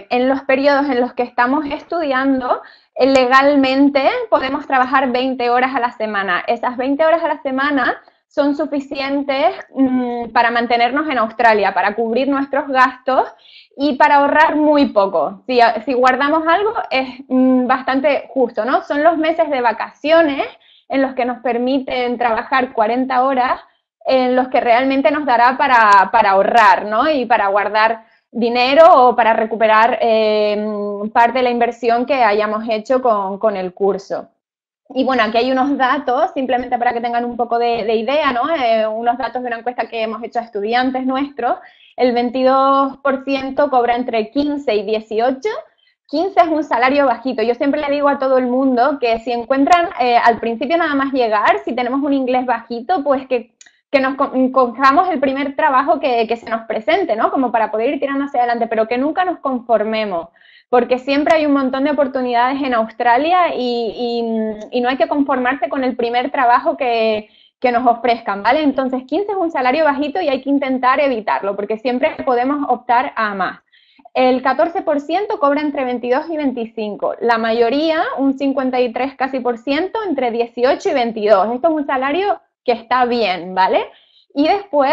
en los periodos en los que estamos estudiando, legalmente podemos trabajar 20 horas a la semana. Esas 20 horas a la semana son suficientes para mantenernos en Australia, para cubrir nuestros gastos y para ahorrar muy poco. Si guardamos algo es bastante justo, ¿no? Son los meses de vacaciones en los que nos permiten trabajar 40 horas, en los que realmente nos dará para ahorrar, ¿no? Y para guardar dinero o para recuperar parte de la inversión que hayamos hecho con el curso. Y bueno, aquí hay unos datos, simplemente para que tengan un poco de idea, ¿no? Unos datos de una encuesta que hemos hecho a estudiantes nuestros. El 22% cobra entre 15 y 18. 15 es un salario bajito. Yo siempre le digo a todo el mundo que si encuentran al principio nada más llegar, si tenemos un inglés bajito, pues que nos cojamos el primer trabajo que se nos presente, ¿no? Como para poder ir tirando hacia adelante, pero que nunca nos conformemos, porque siempre hay un montón de oportunidades en Australia y no hay que conformarse con el primer trabajo que nos ofrezcan, ¿vale? Entonces, 15 es un salario bajito y hay que intentar evitarlo, porque siempre podemos optar a más. El 14% cobra entre 22 y 25. La mayoría, un 53 casi por ciento, entre 18 y 22. Esto es un salario que está bien, ¿vale? Y después,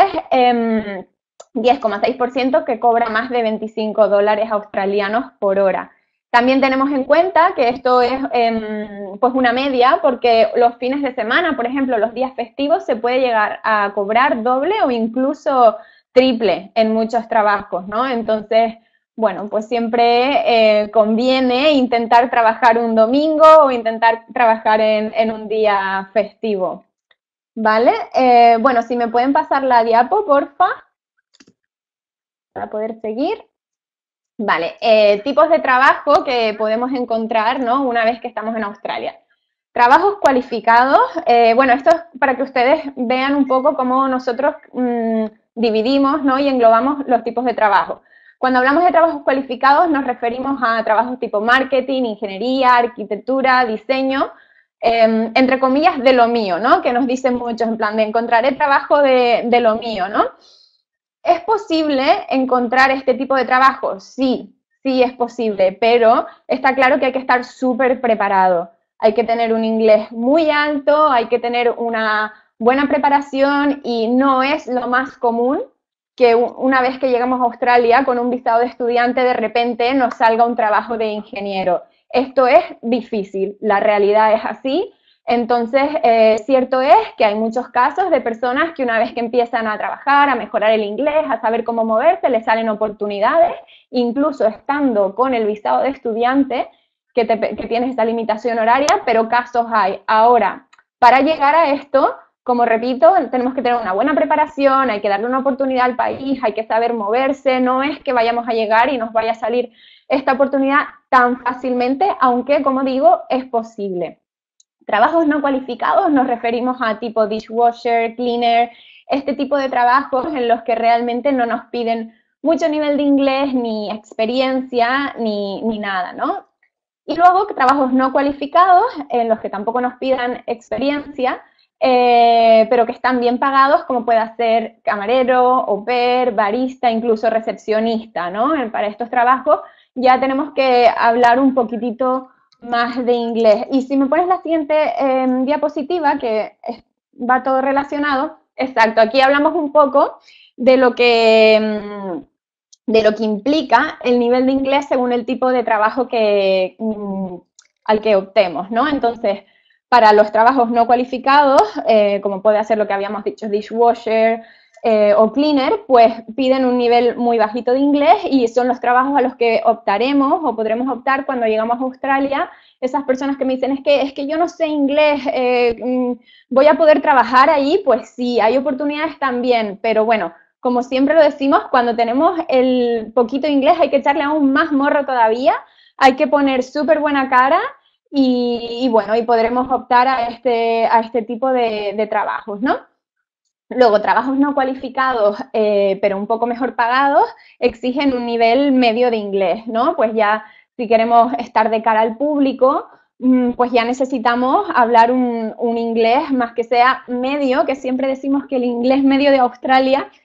10,6% que cobra más de 25 dólares australianos por hora. También tenemos en cuenta que esto es pues una media, porque los fines de semana, por ejemplo, los días festivos, se puede llegar a cobrar doble o incluso triple en muchos trabajos, ¿no? Entonces, bueno, pues siempre conviene intentar trabajar un domingo o intentar trabajar en un día festivo, ¿vale? Bueno, si me pueden pasar la diapo, porfa, para poder seguir. Vale, tipos de trabajo que podemos encontrar, ¿no? Una vez que estamos en Australia. Trabajos cualificados, bueno, esto es para que ustedes vean un poco cómo nosotros dividimos, ¿no? Y englobamos los tipos de trabajo. Cuando hablamos de trabajos cualificados nos referimos a trabajos tipo marketing, ingeniería, arquitectura, diseño, entre comillas, de lo mío, ¿no? Que nos dicen muchos, en plan de encontraré trabajo de lo mío, ¿no? ¿Es posible encontrar este tipo de trabajo? Sí, sí es posible, pero está claro que hay que estar súper preparado. Hay que tener un inglés muy alto, hay que tener una buena preparación y no es lo más común que una vez que llegamos a Australia con un visado de estudiante de repente nos salga un trabajo de ingeniero. Esto es difícil, la realidad es así. Entonces, cierto es que hay muchos casos de personas que una vez que empiezan a trabajar, a mejorar el inglés, a saber cómo moverse, les salen oportunidades, incluso estando con el visado de estudiante, que tienes esa limitación horaria, pero casos hay. Ahora, para llegar a esto, como repito, tenemos que tener una buena preparación, hay que darle una oportunidad al país, hay que saber moverse, no es que vayamos a llegar y nos vaya a salir esta oportunidad tan fácilmente, aunque, como digo, es posible. Trabajos no cualificados nos referimos a tipo dishwasher, cleaner, este tipo de trabajos en los que realmente no nos piden mucho nivel de inglés, ni experiencia, ni nada, ¿no? Y luego trabajos no cualificados en los que tampoco nos pidan experiencia, pero que están bien pagados, como puede ser camarero, au pair, barista, incluso recepcionista, ¿no? Para estos trabajos ya tenemos que hablar un poquitito más de inglés. Y si me pones la siguiente diapositiva, que va todo relacionado, exacto, aquí hablamos un poco de lo que implica el nivel de inglés según el tipo de trabajo al que optemos, ¿no? Entonces, para los trabajos no cualificados, como puede ser lo que habíamos dicho, dishwasher o cleaner, pues piden un nivel muy bajito de inglés y son los trabajos a los que optaremos o podremos optar cuando llegamos a Australia. Esas personas que me dicen, es que yo no sé inglés, ¿voy a poder trabajar ahí? Pues sí, hay oportunidades también, pero bueno, como siempre lo decimos, cuando tenemos el poquito inglés hay que echarle aún más morro todavía, hay que poner súper buena cara y bueno, y podremos optar a este tipo de trabajos, ¿no? Luego, trabajos no cualificados, pero un poco mejor pagados, exigen un nivel medio de inglés, ¿no? Pues ya, si queremos estar de cara al público, pues ya necesitamos hablar un inglés más que sea medio, que siempre decimos que el inglés medio de Australia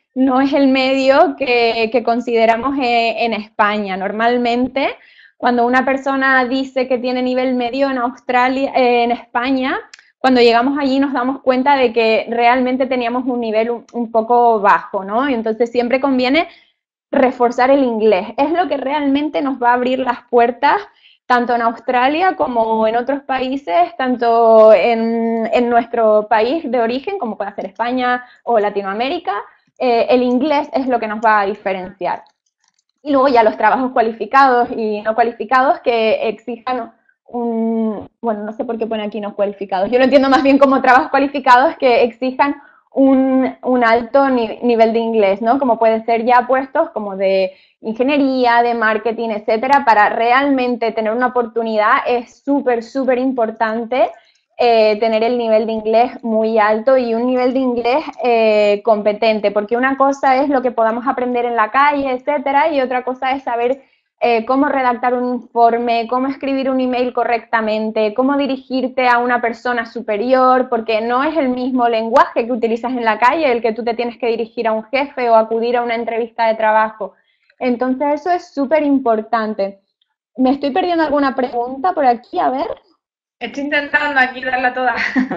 no es el medio que consideramos en España. Normalmente, cuando una persona dice que tiene nivel medio en Australia, en España, cuando llegamos allí nos damos cuenta de que realmente teníamos un nivel un poco bajo, ¿no? Y entonces siempre conviene reforzar el inglés. Es lo que realmente nos va a abrir las puertas tanto en Australia como en otros países, tanto en nuestro país de origen, como puede ser España o Latinoamérica. El inglés es lo que nos va a diferenciar. Y luego ya los trabajos cualificados y no cualificados que exijan bueno, no sé por qué pone aquí no cualificados, yo lo entiendo más bien como trabajos cualificados que exijan un alto nivel de inglés, ¿no? Como pueden ser ya puestos como de ingeniería, de marketing, etcétera, para realmente tener una oportunidad es súper, súper importante tener el nivel de inglés muy alto y un nivel de inglés competente, porque una cosa es lo que podamos aprender en la calle, etcétera, y otra cosa es saber cómo redactar un informe, cómo escribir un email correctamente, cómo dirigirte a una persona superior, porque no es el mismo lenguaje que utilizas en la calle el que tú te tienes que dirigir a un jefe o acudir a una entrevista de trabajo. Entonces eso es súper importante. ¿Me estoy perdiendo alguna pregunta por aquí? A ver. Estoy intentando aquí darla toda.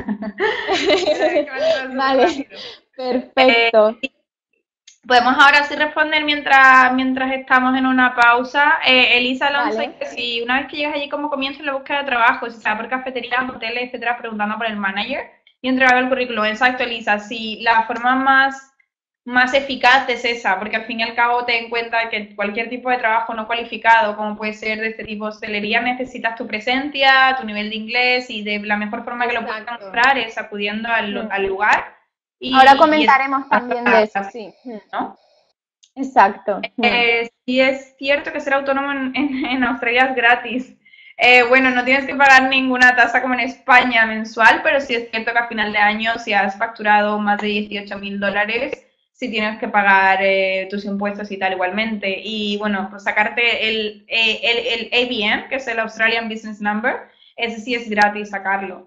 Pero es que me ha súper Vale, rápido. perfecto. Podemos ahora sí responder mientras estamos en una pausa. Elisa Alonso, Vale. dice, si una vez que llegas allí, ¿cómo comienzas la búsqueda de trabajo? Si sea por cafeterías, hoteles, etcétera, preguntando por el manager y entregando el currículum. Exacto, Elisa. Si la forma más eficaz es esa, porque al fin y al cabo ten en cuenta que cualquier tipo de trabajo no cualificado, como puede ser de este tipo de hostelería, necesitas tu presencia, tu nivel de inglés y de la mejor forma que lo puedes Exacto. demostrar es acudiendo al Mm. lugar Ahora y es, comentaremos también de eso, sí. ¿no? Exacto. Sí es cierto que ser autónomo en Australia es gratis. Bueno, no tienes que pagar ninguna tasa como en España mensual, pero sí es cierto que a final de año, si has facturado más de 18.000 dólares, sí tienes que pagar tus impuestos y tal igualmente. Y bueno, pues sacarte el ABN, que es el Australian Business Number, ese sí es gratis sacarlo.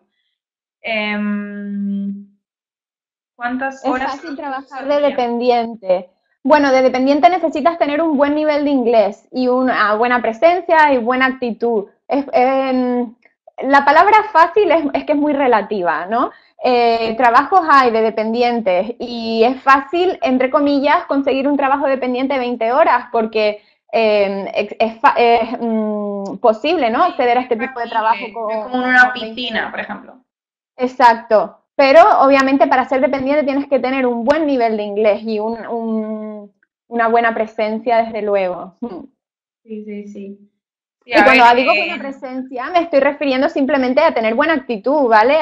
¿Cuántas Es horas fácil trabajar al de día? dependiente. Bueno, de dependiente necesitas tener un buen nivel de inglés y una buena presencia y buena actitud. La palabra fácil es que es muy relativa, ¿no? Trabajos hay de dependientes y es fácil, entre comillas, conseguir un trabajo dependiente de 20 horas porque es posible, ¿no? Sí, Acceder a es este tipo de trabajo factible. Es como en una con 20 oficina, horas. por ejemplo. Exacto, pero obviamente para ser dependiente tienes que tener un buen nivel de inglés y una buena presencia, desde luego. Sí, sí, sí. Sí, Y a cuando ver, digo buena presencia, me estoy refiriendo simplemente a tener buena actitud, ¿vale?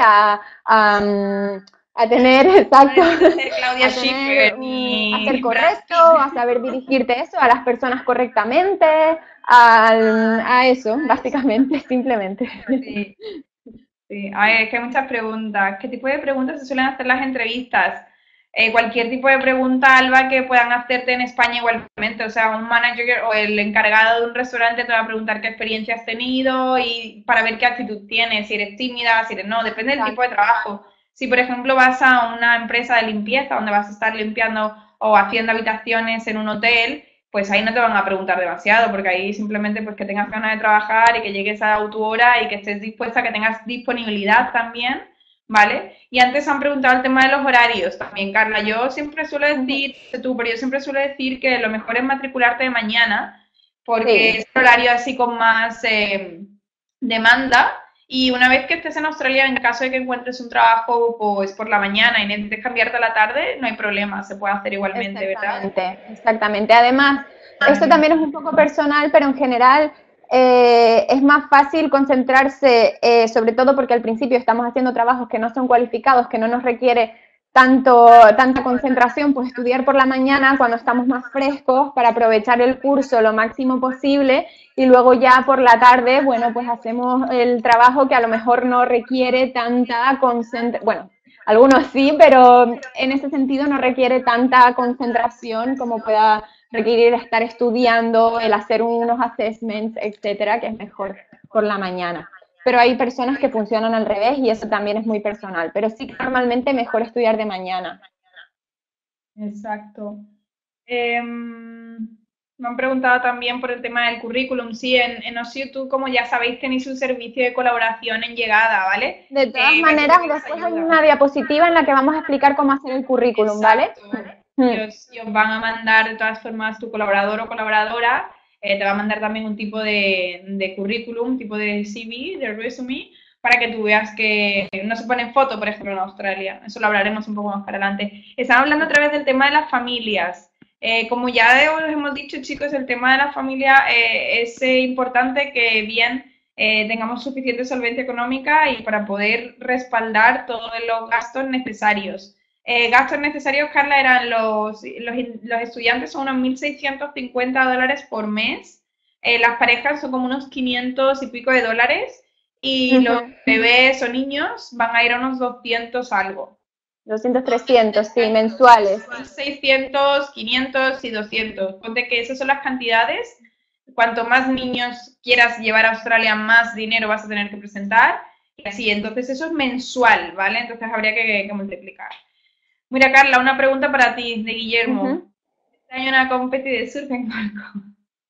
A tener, no exacto, necesitas ser Claudia a tener, Schiffer a ser ni Brad correcto, Pitt. a saber dirigirte eso, a las personas correctamente, a eso, básicamente, simplemente. Sí, sí. A ver, es que hay muchas preguntas. ¿Qué tipo de preguntas se suelen hacer las entrevistas? Cualquier tipo de pregunta, Alba, que puedan hacerte en España igualmente. O sea, un manager o el encargado de un restaurante te va a preguntar qué experiencia has tenido y para ver qué actitud tienes, si eres tímida, si eres no, depende del tipo de Exacto. trabajo. Si, por ejemplo, vas a una empresa de limpieza donde vas a estar limpiando o haciendo habitaciones en un hotel, pues ahí no te van a preguntar demasiado, porque ahí simplemente pues que tengas ganas de trabajar y que llegues a tu hora y que estés dispuesta, que tengas disponibilidad también, ¿vale? Y antes han preguntado el tema de los horarios también, Carla. Yo siempre suelo decir, no sé tú, pero yo siempre suelo decir que lo mejor es matricularte de mañana, porque Sí. es el horario así con más demanda. Y una vez que estés en Australia, en caso de que encuentres un trabajo pues por la mañana y necesites cambiarte a la tarde, no hay problema, se puede hacer igualmente, ¿verdad? Exactamente, exactamente. Además, esto también es un poco personal, pero en general es más fácil concentrarse, sobre todo porque al principio estamos haciendo trabajos que no son cualificados, que no nos requiere tanta concentración, pues estudiar por la mañana cuando estamos más frescos para aprovechar el curso lo máximo posible y luego ya por la tarde, bueno, pues hacemos el trabajo que a lo mejor no requiere tanta concentración, bueno, algunos sí, pero en ese sentido no requiere tanta concentración como pueda requerir estar estudiando, el hacer unos assessments, etcétera, que es mejor por la mañana. Pero hay personas que funcionan al revés y eso también es muy personal. Pero sí que normalmente mejor estudiar de mañana. Exacto. Me han preguntado también por el tema del currículum. Sí, en OSIU tú, como ya sabéis, tenéis un servicio de colaboración en llegada, ¿vale? De todas Vais a maneras, tener esa después hay ayuda. una diapositiva en la que vamos a explicar cómo hacer el currículum, ¿vale? Exacto. Mm. Y os van a mandar de todas formas tu colaborador o colaboradora, te va a mandar también un tipo de currículum, un tipo de CV, de resume, para que tú veas que no se ponen foto, por ejemplo, en Australia. Eso lo hablaremos un poco más para adelante. Están hablando otra vez del tema de las familias. Como ya os hemos dicho, chicos, el tema de la familia es importante que bien tengamos suficiente solvencia económica y para poder respaldar todos los gastos necesarios. Gastos necesarios, Carla, eran los estudiantes son unos 1.650 dólares por mes, las parejas son como unos 500 y pico de dólares y los Ujú. bebés o niños van a ir a unos 200 algo. 200, 300, sí, mensuales. Son 600, 500 y 200. Ponte que esas son las cantidades. Cuanto más niños quieras llevar a Australia, más dinero vas a tener que presentar. Y así, entonces eso es mensual, ¿vale? Entonces habría que multiplicar. Mira, Carla, una pregunta para ti, de Guillermo. Ujú. Este año una competición de surf en Gold Coast.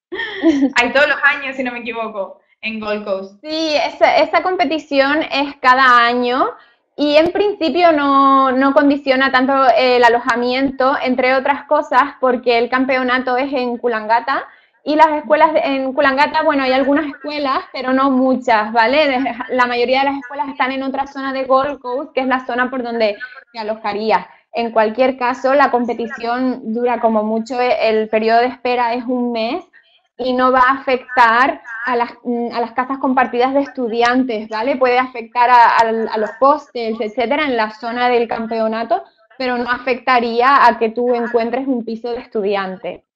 Hay todos los años, si no me equivoco, en Gold Coast. Sí, esa competición es cada año y en principio no condiciona tanto el alojamiento, entre otras cosas, porque el campeonato es en Coolangatta y las escuelas en Coolangatta, bueno, hay algunas escuelas, pero no muchas, ¿vale? La mayoría de las escuelas están en otra zona de Gold Coast, que es la zona por donde se alojaría. En cualquier caso, la competición dura como mucho, el periodo de espera es un mes y no va a afectar a las casas compartidas de estudiantes, ¿vale? Puede afectar a los hostels, etcétera, en la zona del campeonato, pero no afectaría a que tú encuentres un piso de estudiante.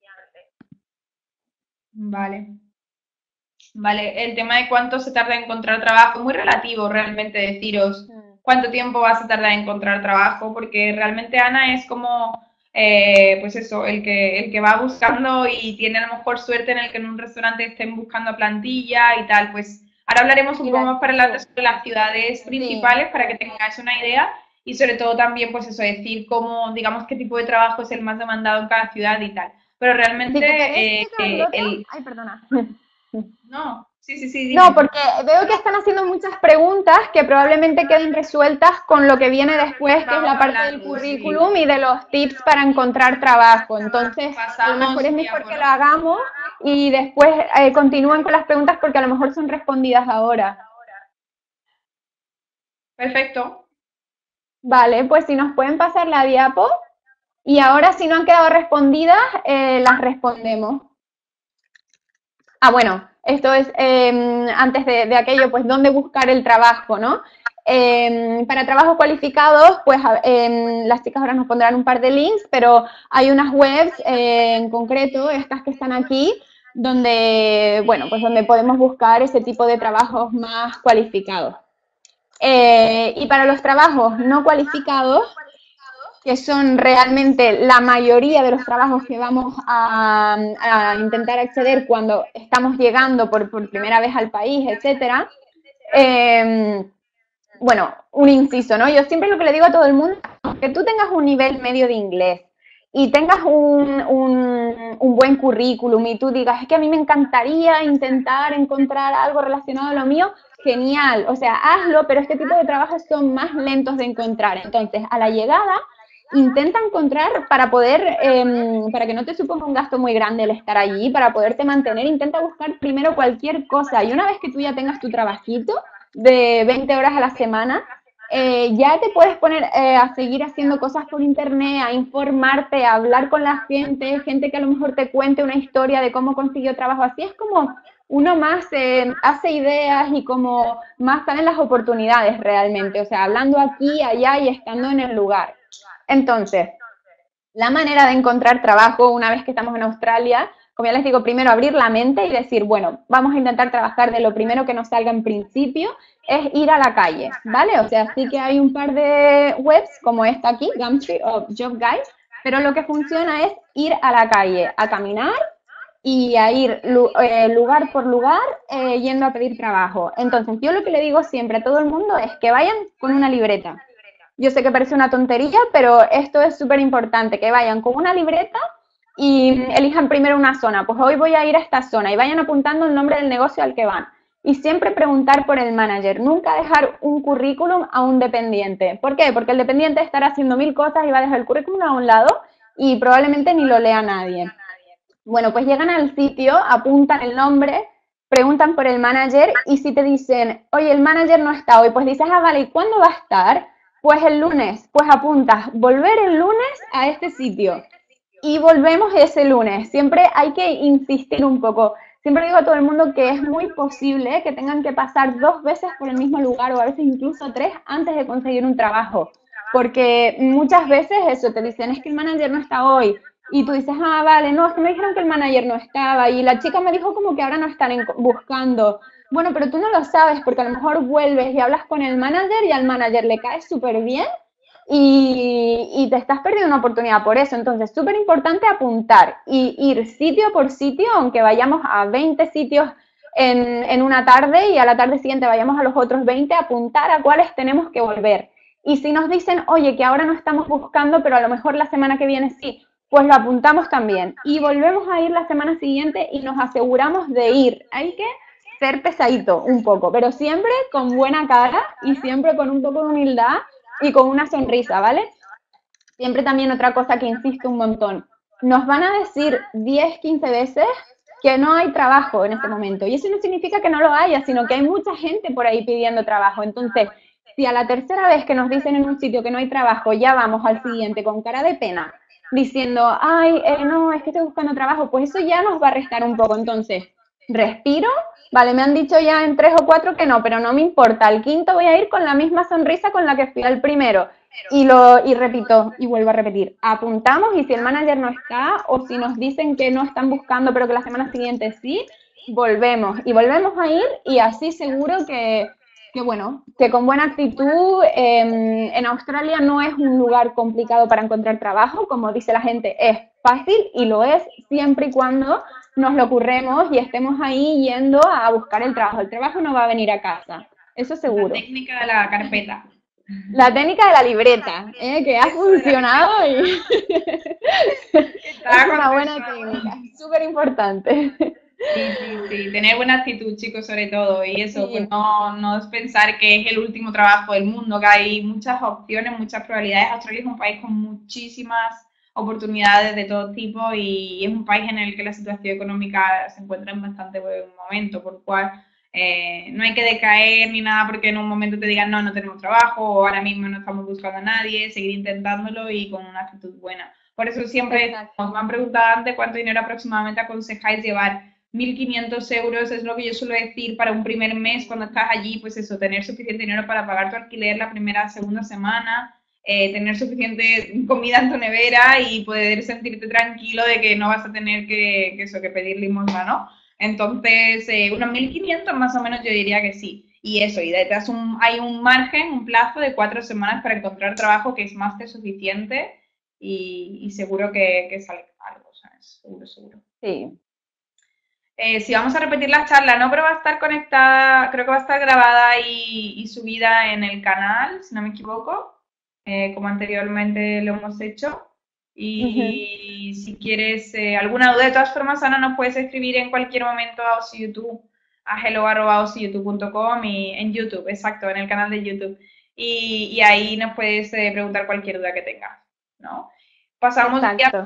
Vale. Vale, el tema de cuánto se tarda en encontrar trabajo, muy relativo realmente deciros cuánto tiempo vas a tardar en encontrar trabajo, porque realmente Ana es como, pues eso, el que va buscando y tiene a lo mejor suerte en el que en un restaurante estén buscando plantilla y tal. Pues ahora hablaremos un poco más para adelante sobre las ciudades Sí. principales para que tengáis una idea y sobre todo también, pues eso, decir cómo, digamos, qué tipo de trabajo es el más demandado en cada ciudad y tal. Pero Si te querés realmente, explicar lo otro, el... ay, perdona. No, sí, sí, sí, No, dime. porque veo que están haciendo muchas preguntas que probablemente queden resueltas con lo que viene después, que es Estábamos la parte del hablando, sí. currículum y de los tips para encontrar trabajo. Entonces, a lo mejor Pasamos es mejor tiempo, que ¿no? lo hagamos y después continúen con las preguntas porque a lo mejor son respondidas ahora. Perfecto. Vale, pues si nos pueden pasar la diapo y ahora si no han quedado respondidas, las respondemos. Ah, bueno, esto es antes de aquello, pues dónde buscar el trabajo, ¿no? Para trabajos cualificados, pues las chicas ahora nos pondrán un par de links, pero hay unas webs en concreto, estas que están aquí, donde, bueno, pues donde podemos buscar ese tipo de trabajos más cualificados. Y para los trabajos no cualificados, que son realmente la mayoría de los trabajos que vamos a intentar acceder cuando estamos llegando por primera vez al país, etcétera. Eh, bueno, un inciso, ¿no? Yo siempre lo que le digo a todo el mundo, que tú tengas un nivel medio de inglés y tengas un buen currículum y tú digas, es que a mí me encantaría intentar encontrar algo relacionado a lo mío, genial, o sea, hazlo, pero este tipo de trabajos son más lentos de encontrar. Entonces, a la llegada, intenta encontrar para que no te suponga un gasto muy grande el estar allí, para poderte mantener, intenta buscar primero cualquier cosa y una vez que tú ya tengas tu trabajito de 20 horas a la semana, ya te puedes poner a seguir haciendo cosas por internet, a informarte, a hablar con la gente que a lo mejor te cuente una historia de cómo consiguió trabajo. Así es como uno más hace ideas y como más salen las oportunidades realmente, o sea, hablando aquí, allá y estando en el lugar. Entonces, la manera de encontrar trabajo una vez que estamos en Australia, como ya les digo, primero abrir la mente y decir, bueno, vamos a intentar trabajar de lo primero que nos salga en principio, es ir a la calle, ¿vale? O sea, sí que hay un par de webs como esta aquí, Gumtree o Job Guide, pero lo que funciona es ir a la calle, a caminar y a ir lugar por lugar yendo a pedir trabajo. Entonces, yo lo que le digo siempre a todo el mundo es que vayan con una libreta. Yo sé que parece una tontería, pero esto es súper importante, que vayan con una libreta y elijan primero una zona. Pues hoy voy a ir a esta zona y vayan apuntando el nombre del negocio al que van. Y siempre preguntar por el manager, nunca dejar un currículum a un dependiente. ¿Por qué? Porque el dependiente estará haciendo 1000 cosas y va a dejar el currículum a un lado y probablemente ni lo lea nadie. Bueno, pues llegan al sitio, apuntan el nombre, preguntan por el manager y si te dicen, oye, el manager no está hoy, pues dices, ah, vale, ¿y cuándo va a estar? Pues el lunes, pues apuntas, volver el lunes a este sitio y volvemos ese lunes. Siempre hay que insistir un poco. Siempre digo a todo el mundo que es muy posible que tengan que pasar 2 veces por el mismo lugar o a veces incluso 3 antes de conseguir un trabajo. Porque muchas veces eso, te dicen, es que el manager no está hoy. Y tú dices, ah, vale, no, es que me dijeron que el manager no estaba y la chica me dijo como que ahora no están buscando. Bueno, pero tú no lo sabes porque a lo mejor vuelves y hablas con el manager y al manager le cae súper bien y te estás perdiendo una oportunidad por eso. Entonces, súper importante apuntar y ir sitio por sitio, aunque vayamos a 20 sitios en una tarde y a la tarde siguiente vayamos a los otros 20, apuntar a cuáles tenemos que volver. Y si nos dicen, oye, que ahora no estamos buscando, pero a lo mejor la semana que viene sí, pues lo apuntamos también. Y volvemos a ir la semana siguiente y nos aseguramos de ir. Hay que ser pesadito un poco, pero siempre con buena cara y siempre con un poco de humildad y con una sonrisa, ¿vale? Siempre también otra cosa que insisto un montón. Nos van a decir 10, 15 veces que no hay trabajo en este momento. Y eso no significa que no lo haya, sino que hay mucha gente por ahí pidiendo trabajo. Entonces, si a la tercera vez que nos dicen en un sitio que no hay trabajo, ya vamos al siguiente con cara de pena, diciendo, ay, no, es que estoy buscando trabajo, pues eso ya nos va a restar un poco. Entonces, respiro, vale, me han dicho ya en 3 o 4 que no, pero no me importa, al quinto voy a ir con la misma sonrisa con la que fui al primero. Y repito, y vuelvo a repetir, apuntamos y si el manager no está o si nos dicen que no están buscando pero que la semana siguiente sí, volvemos y volvemos a ir y así seguro que bueno, que con buena actitud en Australia no es un lugar complicado para encontrar trabajo, como dice la gente, es fácil y lo es siempre y cuando nos lo curremos y estemos ahí yendo a buscar el trabajo no va a venir a casa, eso seguro. La técnica de la carpeta. La técnica de la libreta, que ha funcionado y es una buena técnica, súper importante. Sí, tener buena actitud, chicos, sobre todo, y eso, pues no es pensar que es el último trabajo del mundo, que hay muchas opciones, muchas probabilidades. Australia es un país con muchísimas oportunidades de todo tipo y es un país en el que la situación económica se encuentra en bastante buen momento, por lo cual no hay que decaer ni nada porque en un momento te digan no tenemos trabajo o ahora mismo no estamos buscando a nadie, seguir intentándolo y con una actitud buena. Por eso siempre nos me han preguntado antes cuánto dinero aproximadamente aconsejáis llevar. 1.500 euros es lo que yo suelo decir para un primer mes cuando estás allí, pues eso, tener suficiente dinero para pagar tu alquiler la primera, segunda semana, tener suficiente comida en tu nevera y poder sentirte tranquilo de que no vas a tener que pedir limosna, ¿no? Entonces, unos 1.500 más o menos yo diría que sí. Y eso, y detrás hay un margen, un plazo de 4 semanas para encontrar trabajo que es más que suficiente y seguro que sale algo, ¿sabes? Seguro. Sí. Si vamos a repetir la charla, ¿no? Pero va a estar conectada, creo que va a estar grabada y subida en el canal, si no me equivoco, como anteriormente lo hemos hecho. Y si quieres alguna duda, de todas formas, Ana, nos puedes escribir en cualquier momento a OsiYouTube, a hello@osiyoutube.com y en YouTube, exacto, en el canal de YouTube. Y ahí nos puedes preguntar cualquier duda que tengas, ¿no? Pasamos ya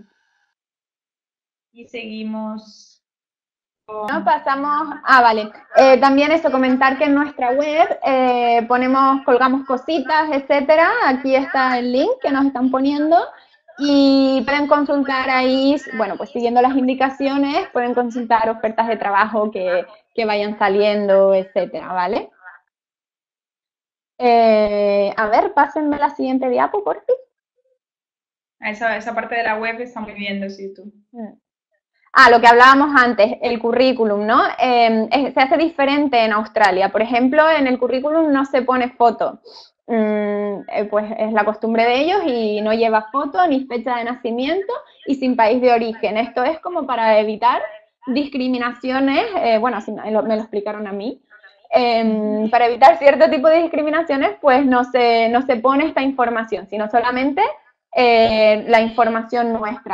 y seguimos. No, pasamos, vale. También eso, comentar que en nuestra web colgamos cositas, etcétera. Aquí está el link que nos están poniendo y pueden consultar ahí, bueno, pues siguiendo las indicaciones, pueden consultar ofertas de trabajo que vayan saliendo, etcétera, ¿vale? A ver, pásenme la siguiente diapo, por favor. Esa parte de la web está muy bien de YouTube. Lo que hablábamos antes, el currículum, ¿no? Se hace diferente en Australia. Por ejemplo, en el currículum no se pone foto. Pues es la costumbre de ellos y no lleva foto ni fecha de nacimiento y sin país de origen. Esto es como para evitar discriminaciones, bueno, así me lo explicaron a mí. Para evitar cierto tipo de discriminaciones, pues no se pone esta información, sino solamente la información nuestra.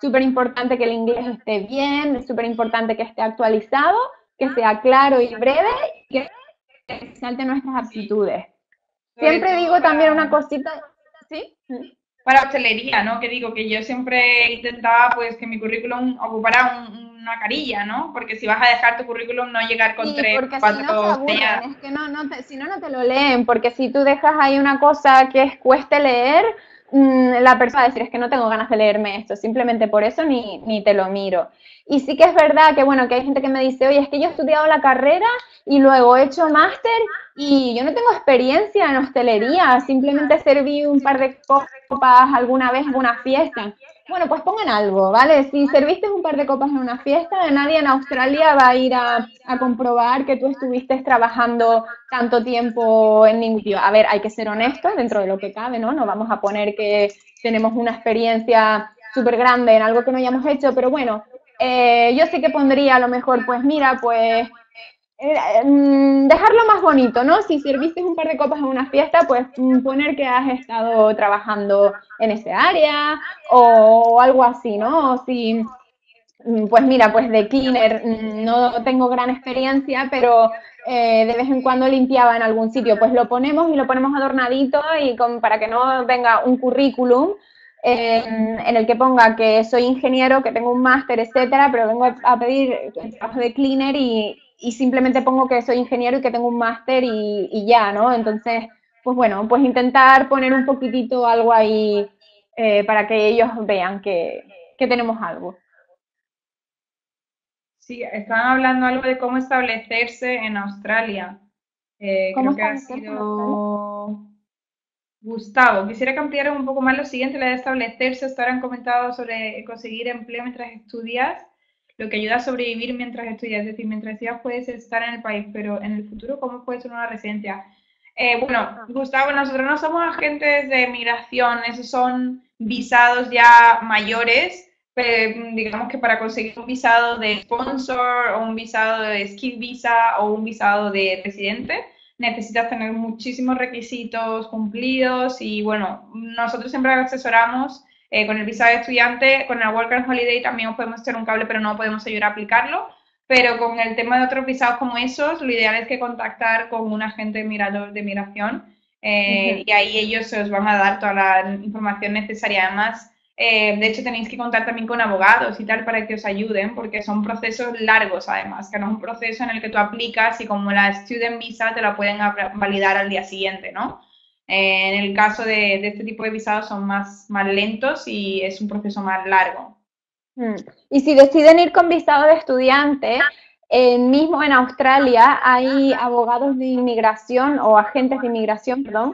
súper importante que el inglés esté bien, es súper importante que esté actualizado, que sea claro y breve, y que resalte nuestras aptitudes. Sobre Siempre todo digo también una cosita, ¿sí? para hostelería, ¿no? Que digo que yo siempre intentaba pues que mi currículum ocupara una carilla, ¿no? Porque si vas a dejar tu currículum no llegar con Sí, tres, porque si no se cuatro aburren, selladas. es que si no, no te lo leen, porque si tú dejas ahí una cosa que cueste leer, la persona va a decir, es que no tengo ganas de leerme esto, simplemente por eso ni te lo miro. Y sí que es verdad que, bueno, que hay gente que me dice, oye, es que yo he estudiado la carrera y luego he hecho máster y yo no tengo experiencia en hostelería, simplemente serví un par de copas alguna vez en una fiesta. Bueno, pues pongan algo, ¿vale? Si serviste un par de copas en una fiesta, nadie en Australia va a ir a comprobar que tú estuviste trabajando tanto tiempo en ningún sitio. A ver, hay que ser honestos dentro de lo que cabe, ¿no? No vamos a poner que tenemos una experiencia súper grande en algo que no hayamos hecho, pero bueno, yo sí que pondría a lo mejor, pues mira, pues dejarlo más bonito, ¿no? Si serviste un par de copas en una fiesta, pues poner que has estado trabajando en ese área o algo así, ¿no? O si, pues mira, pues de cleaner no tengo gran experiencia, pero de vez en cuando limpiaba en algún sitio, pues lo ponemos y lo ponemos adornadito y para que no venga un currículum en el que ponga que soy ingeniero, que tengo un máster, etcétera, pero vengo a pedir el trabajo de cleaner y simplemente pongo que soy ingeniero y que tengo un máster y ya, ¿no? Entonces, pues bueno, pues intentar poner un poquitito algo ahí para que ellos vean que tenemos algo. Sí, estaban hablando algo de cómo establecerse en Australia. ¿Cómo Creo que ha establecerse en Australia? sido Gustavo. Quisiera que ampliaran un poco más lo siguiente, la de establecerse. Hasta ahora han comentado sobre conseguir empleo mientras estudias, lo que ayuda a sobrevivir mientras estudias. Es decir, mientras estudias puedes estar en el país, pero en el futuro, ¿cómo puede ser una residencia? Bueno, Gustavo, nosotros no somos agentes de migración, esos son visados ya mayores, pero digamos que para conseguir un visado de sponsor o un visado de skill visa o un visado de residente, necesitas tener muchísimos requisitos cumplidos y bueno, nosotros siempre asesoramos con el visado de estudiante, con el Work and Holiday también os podemos echar un cable, pero no podemos ayudar a aplicarlo. Pero con el tema de otros visados como esos, lo ideal es que contactar con un agente mirador de migración Ujú. y ahí ellos se os van a dar toda la información necesaria. Además, de hecho, tenéis que contar también con abogados y tal para que os ayuden, porque son procesos largos, además, que no es un proceso en el que tú aplicas y como la Student Visa te la pueden validar al día siguiente, ¿no? En el caso de este tipo de visados son más lentos y es un proceso más largo. Mm. Y si deciden ir con visado de estudiante, mismo en Australia hay abogados de inmigración o agentes de inmigración, perdón,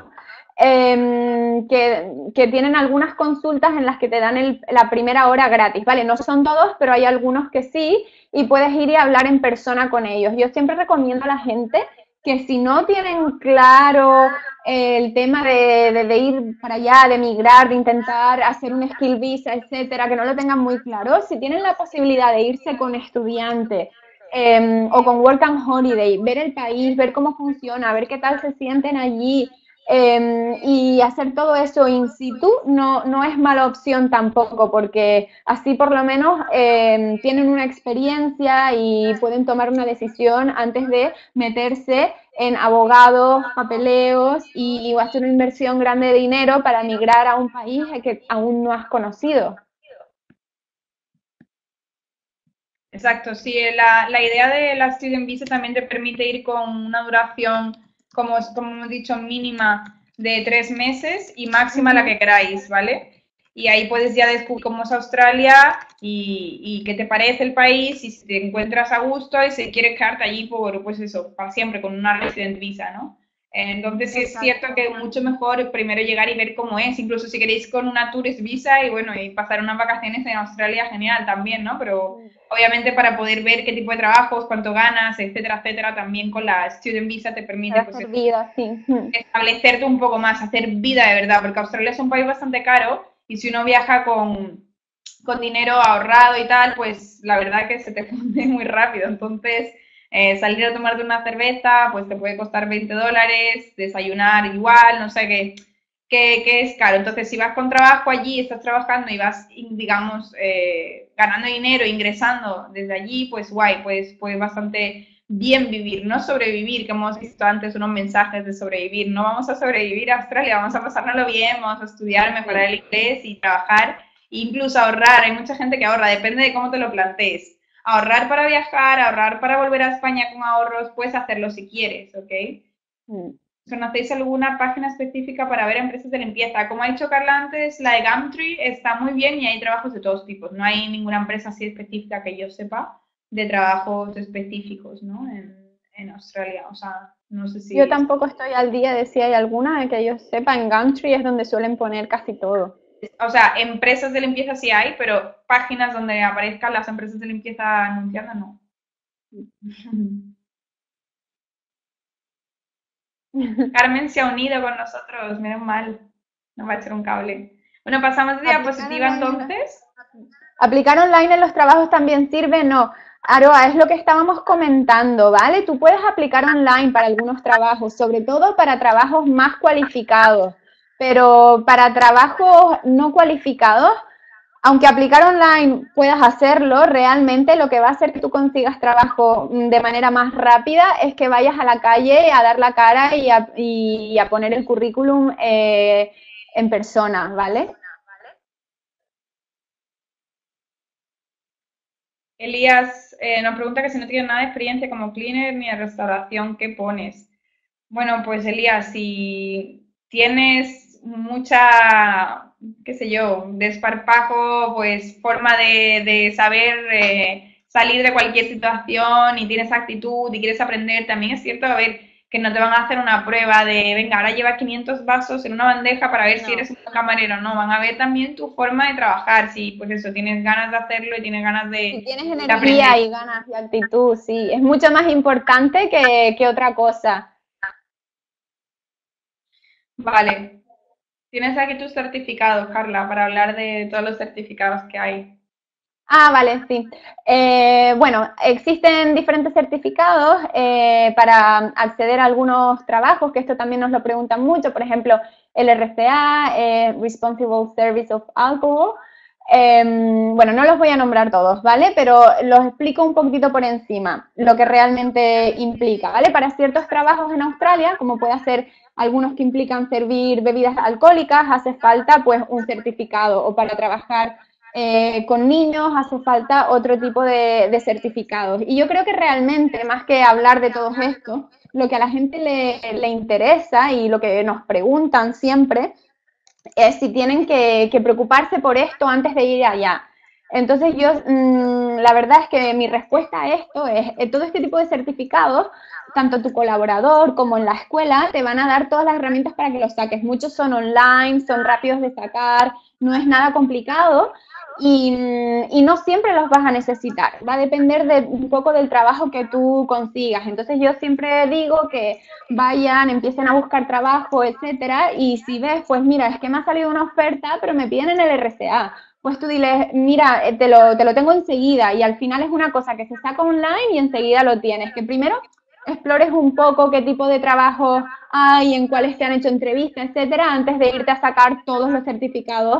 que tienen algunas consultas en las que te dan la primera hora gratis, ¿vale? No son todos, pero hay algunos que sí, y puedes ir y hablar en persona con ellos. Yo siempre recomiendo a la gente que si no tienen claro el tema de ir para allá, de emigrar, de intentar hacer un skill visa, etcétera, que no lo tengan muy claro, si tienen la posibilidad de irse con estudiante o con work and holiday, ver el país, ver cómo funciona, ver qué tal se sienten allí, y hacer todo eso in situ no es mala opción tampoco, porque así por lo menos tienen una experiencia y pueden tomar una decisión antes de meterse en abogados, papeleos y hacer una inversión grande de dinero para migrar a un país que aún no has conocido. Exacto, sí, la idea de la Student Visa también te permite ir con una duración, como hemos dicho, mínima de 3 meses y máxima la Ujú. que queráis, ¿vale? Y ahí puedes ya descubrir cómo es Australia y qué te parece el país y si te encuentras a gusto y si quieres quedarte allí por, pues eso, para siempre, con una Resident Visa, ¿no? Entonces sí es cierto Exacto. que mucho mejor primero llegar y ver cómo es, incluso si queréis con una Tourist Visa y bueno, y pasar unas vacaciones en Australia, genial también, ¿no? Pero obviamente para poder ver qué tipo de trabajos, cuánto ganas, etcétera, etcétera, también con la Student Visa te permite Para pues hacer vida, sí. establecerte un poco más, hacer vida de verdad, porque Australia es un país bastante caro y si uno viaja con dinero ahorrado y tal, pues la verdad que se te funde muy rápido. Entonces, salir a tomarte una cerveza, pues te puede costar $20, desayunar igual, no sé qué. que es caro. Entonces, si vas con trabajo allí, estás trabajando y vas, digamos, ganando dinero, ingresando desde allí, pues guay, pues bastante bien vivir, no sobrevivir, que hemos visto antes unos mensajes de sobrevivir. No vamos a sobrevivir a Australia, vamos a pasárnoslo bien, vamos a estudiar, mejorar el inglés y trabajar, e incluso ahorrar. Hay mucha gente que ahorra, depende de cómo te lo plantees. Ahorrar para viajar, ahorrar para volver a España con ahorros, puedes hacerlo si quieres, ¿ok? Mm. ¿Conocéis alguna página específica para ver empresas de limpieza? Como ha dicho Carla antes, la de Gumtree está muy bien y hay trabajos de todos tipos. No hay ninguna empresa así específica que yo sepa de trabajos específicos, ¿no? En Australia. O sea, no sé Yo si... tampoco estoy al día de si hay alguna que yo sepa. En Gumtree es donde suelen poner casi todo. O sea, empresas de limpieza sí hay, pero páginas donde aparezcan las empresas de limpieza anunciando, no. Carmen se ha unido con nosotros, menos mal. Nos va a echar un cable. Bueno, pasamos de Aplicar diapositiva online en entonces. Aplicar online en los trabajos también sirve, no. Aroa, es lo que estábamos comentando, ¿vale? Tú puedes aplicar online para algunos trabajos, sobre todo para trabajos más cualificados, pero para trabajos no cualificados, aunque aplicar online puedas hacerlo, realmente lo que va a hacer que tú consigas trabajo de manera más rápida es que vayas a la calle a dar la cara y a poner el currículum en persona, ¿vale? Elías nos pregunta que si no tienes nada de experiencia como cleaner ni de restauración, ¿qué pones? Bueno, pues Elías, si tienes mucha, qué sé yo, desparpajo, pues forma de saber salir de cualquier situación y tienes actitud y quieres aprender, también es cierto, a ver, que no te van a hacer una prueba de, venga, ahora lleva 500 vasos en una bandeja para ver si No. eres un buen camarero, no, van a ver también tu forma de trabajar, si pues eso, tienes ganas de hacerlo y tienes ganas Si tienes de energía aprender. y ganas y actitud, sí, es mucho más importante que otra cosa. Vale, tienes aquí tus certificados, Carla, para hablar de todos los certificados que hay. Ah, vale, sí. Bueno, existen diferentes certificados para acceder a algunos trabajos, que esto también nos lo preguntan mucho, por ejemplo, el RCA, Responsible Service of Alcohol. Bueno, no los voy a nombrar todos, ¿vale? Pero los explico un poquitito por encima, lo que realmente implica, ¿vale? Para ciertos trabajos en Australia, como puede ser algunos que implican servir bebidas alcohólicas, hace falta pues un certificado, o para trabajar con niños hace falta otro tipo de certificados. Y yo creo que realmente, más que hablar de todo esto, lo que a la gente le interesa y lo que nos preguntan siempre es si tienen que preocuparse por esto antes de ir allá. Entonces yo, la verdad es que mi respuesta a esto es, todo este tipo de certificados, tanto tu colaborador como en la escuela, te van a dar todas las herramientas para que los saques. Muchos son online, son rápidos de sacar, no es nada complicado y no siempre los vas a necesitar. Va a depender de un poco del trabajo que tú consigas. Entonces yo siempre digo que vayan, empiecen a buscar trabajo, etcétera, y si ves, pues mira, es que me ha salido una oferta, pero me piden en el RCA, pues tú diles, mira, te lo tengo enseguida, y al final es una cosa que se saca online y enseguida lo tienes, que primero explores un poco qué tipo de trabajo hay, en cuáles te han hecho entrevistas, etcétera, antes de irte a sacar todos los certificados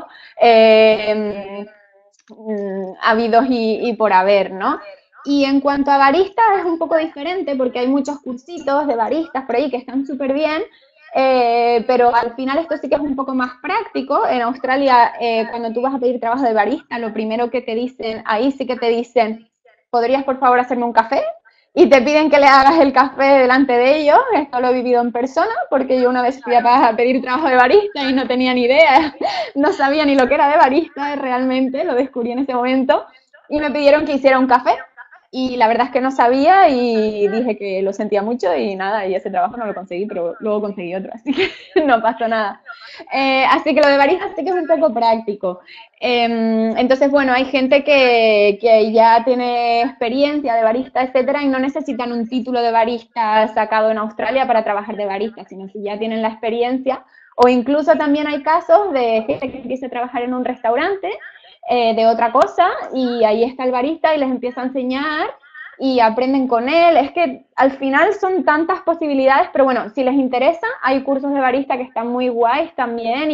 habidos y por haber, ¿no? Y en cuanto a baristas es un poco diferente porque hay muchos cursitos de baristas por ahí que están súper bien, pero al final esto sí que es un poco más práctico. En Australia, cuando tú vas a pedir trabajo de barista, lo primero que te dicen, ahí sí que te dicen, ¿podrías por favor hacerme un café? Y te piden que le hagas el café delante de ellos. Esto lo he vivido en persona porque yo una vez fui a pedir trabajo de barista y no tenía ni idea, no sabía ni lo que era de barista realmente, lo descubrí en ese momento y me pidieron que hiciera un café y la verdad es que no sabía y dije que lo sentía mucho y nada, y ese trabajo no lo conseguí, pero luego conseguí otro, así que no pasó nada. Así que lo de barista sí que es un poco práctico. Entonces, bueno, hay gente que ya tiene experiencia de barista, etcétera, y no necesitan un título de barista sacado en Australia para trabajar de barista, sino si ya tienen la experiencia. O incluso también hay casos de gente que empieza a trabajar en un restaurante de otra cosa y ahí está el barista y les empieza a enseñar y aprenden con él. Es que al final son tantas posibilidades, pero bueno, si les interesa, hay cursos de barista que están muy guays también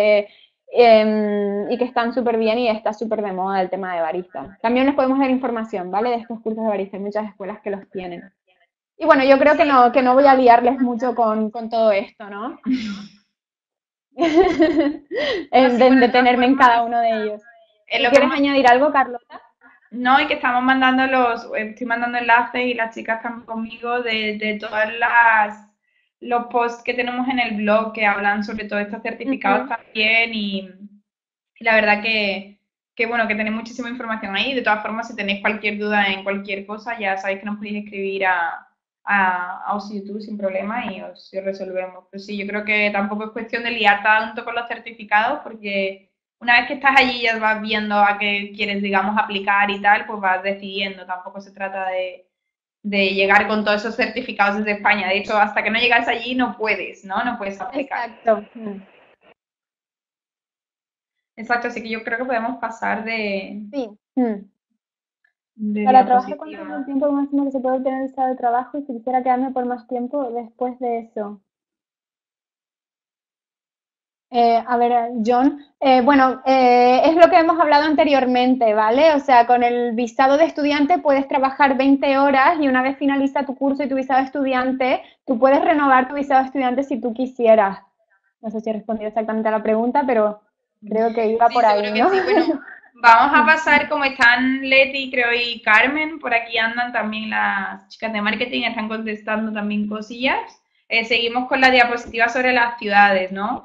y que están súper bien y está súper de moda el tema de barista. También les podemos dar información, ¿vale? De estos cursos de barista, hay muchas escuelas que los tienen. Y bueno, yo creo que no voy a liarles mucho con todo esto, ¿no? No, sí, bueno, De de todas detenerme en cada formas, uno de ellos. es ¿Tú lo que quieres hemos. añadir algo, Carlota? No, y que estamos mandando estoy mandando enlaces y las chicas están conmigo de todas los posts que tenemos en el blog que hablan sobre todos estos certificados Ujú. también y la verdad que bueno, que tenéis muchísima información ahí. De todas formas, si tenéis cualquier duda en cualquier cosa, ya sabéis que nos podéis escribir a OSI YouTube sin problema y os resolvemos. Pero sí, yo creo que tampoco es cuestión de liar tanto con los certificados porque una vez que estás allí ya vas viendo a qué quieres, digamos, aplicar y tal, pues vas decidiendo. Tampoco se trata de llegar con todos esos certificados desde España. De hecho, hasta que no llegas allí no puedes, ¿no? No puedes aplicar. Exacto. Exacto, así que yo creo que podemos pasar Sí. Mm. de Para trabajar, ¿cuánto es diapositiva. el tiempo máximo que se puede obtener el estado de trabajo? Y si quisiera quedarme por más tiempo después de eso. A ver, John, bueno, es lo que hemos hablado anteriormente, ¿vale? O sea, con el visado de estudiante puedes trabajar 20 horas y una vez finaliza tu curso y tu visado de estudiante, tú puedes renovar tu visado de estudiante si tú quisieras. No sé si he respondido exactamente a la pregunta, pero creo que iba Sí, por seguro ahí, que ¿no? sí. Bueno, vamos a pasar como están Leti, creo, y Carmen, por aquí andan también las chicas de marketing, están contestando también cosillas. Seguimos con la diapositiva sobre las ciudades, ¿no?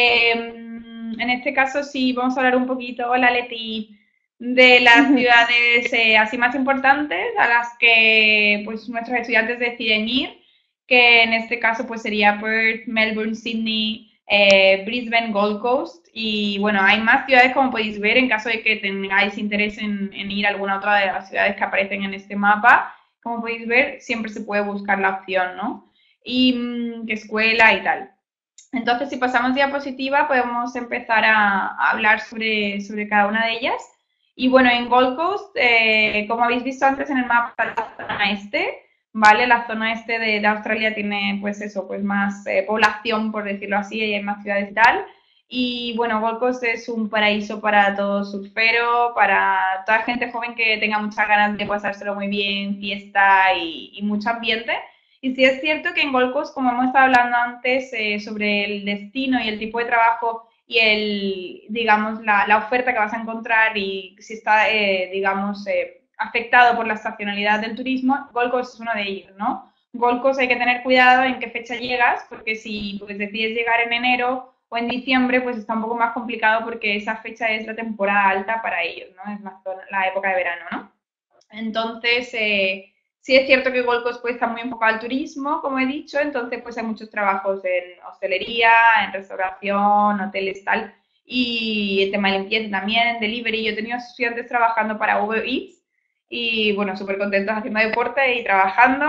En este caso sí, vamos a hablar un poquito, hola Leti, de las ciudades así más importantes a las que pues nuestros estudiantes deciden ir, que en este caso pues sería Perth, Melbourne, Sydney, Brisbane, Gold Coast y bueno, hay más ciudades como podéis ver en caso de que tengáis interés en ir a alguna otra de las ciudades que aparecen en este mapa. Como podéis ver, siempre se puede buscar la opción, ¿no? Y qué escuela y tal. Entonces, si pasamos diapositiva, podemos empezar a hablar sobre cada una de ellas. Y bueno, en Gold Coast, como habéis visto antes en el mapa, la zona este, ¿vale? La zona este de Australia tiene, pues eso, pues más población, por decirlo así, y hay más ciudades y tal. Y bueno, Gold Coast es un paraíso para todo surfero, para toda gente joven que tenga muchas ganas de pasárselo muy bien, fiesta y mucho ambiente. Y sí es cierto que en Gold Coast, como hemos estado hablando antes, sobre el destino y el tipo de trabajo y digamos, la oferta que vas a encontrar y si está, digamos, afectado por la estacionalidad del turismo, Gold Coast es uno de ellos, ¿no? Gold Coast hay que tener cuidado en qué fecha llegas, porque si pues, decides llegar en enero o en diciembre, pues está un poco más complicado porque esa fecha es la temporada alta para ellos, ¿no? Es más la época de verano, ¿no? Entonces, sí es cierto que Gold Coast pues, está muy enfocado al turismo, como he dicho, entonces pues hay muchos trabajos en hostelería, en restauración, hoteles, tal, y el tema de limpieza también, en delivery. Yo he tenido estudiantes trabajando para Uber Eats y bueno, súper contentos haciendo deporte y trabajando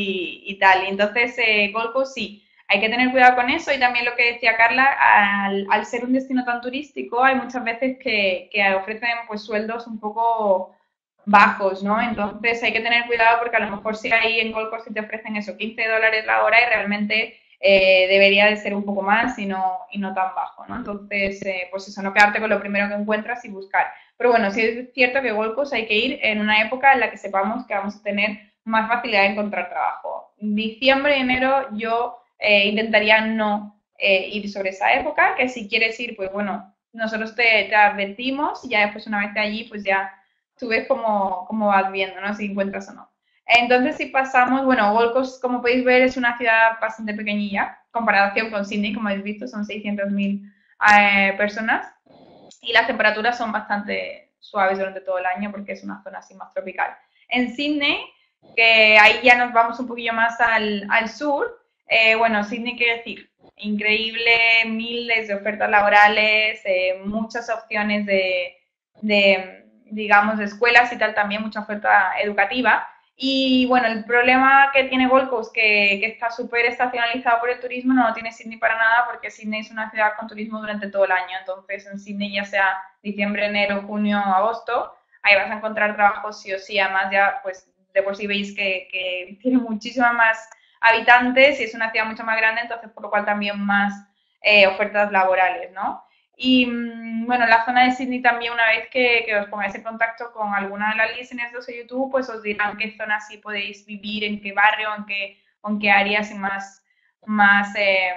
y tal. Y entonces, Gold Coast sí, hay que tener cuidado con eso y también lo que decía Carla, al ser un destino tan turístico, hay muchas veces que ofrecen pues sueldos un poco bajos, ¿no? Entonces hay que tener cuidado porque a lo mejor si ahí en Gold Coast te ofrecen eso, $15 la hora y realmente debería de ser un poco más y no tan bajo, ¿no? Entonces, pues eso, no quedarte con lo primero que encuentras y buscar. Pero bueno, sí es cierto que Gold Coast hay que ir en una época en la que sepamos que vamos a tener más facilidad de encontrar trabajo. Diciembre y enero yo intentaría no ir sobre esa época, que si quieres ir, pues bueno, nosotros te advertimos y ya después una vez de allí, pues ya tú ves cómo vas viendo, ¿no? Si encuentras o no. Entonces, si pasamos, bueno, Gold Coast, como podéis ver, es una ciudad bastante pequeñilla, comparación con Sydney, como habéis visto, son 600.000 personas y las temperaturas son bastante suaves durante todo el año porque es una zona así más tropical. En Sydney, que ahí ya nos vamos un poquillo más al sur, bueno, Sydney quiere decir increíble, miles de ofertas laborales, muchas opciones digamos, de escuelas y tal, también mucha oferta educativa. Y bueno, el problema que tiene Gold Coast, que está súper estacionalizado por el turismo, no lo tiene Sydney para nada, porque Sydney es una ciudad con turismo durante todo el año. Entonces, en Sydney, ya sea diciembre, enero, junio, agosto, ahí vas a encontrar trabajo sí o sí. Además, ya, pues de por sí veis que tiene muchísimas más habitantes y es una ciudad mucho más grande, entonces por lo cual también más ofertas laborales, ¿no? Y bueno, la zona de Sydney también, una vez que os pongáis en contacto con alguna de las listeners de YouTube, pues os dirán qué zona sí podéis vivir, en qué barrio, en qué áreas y más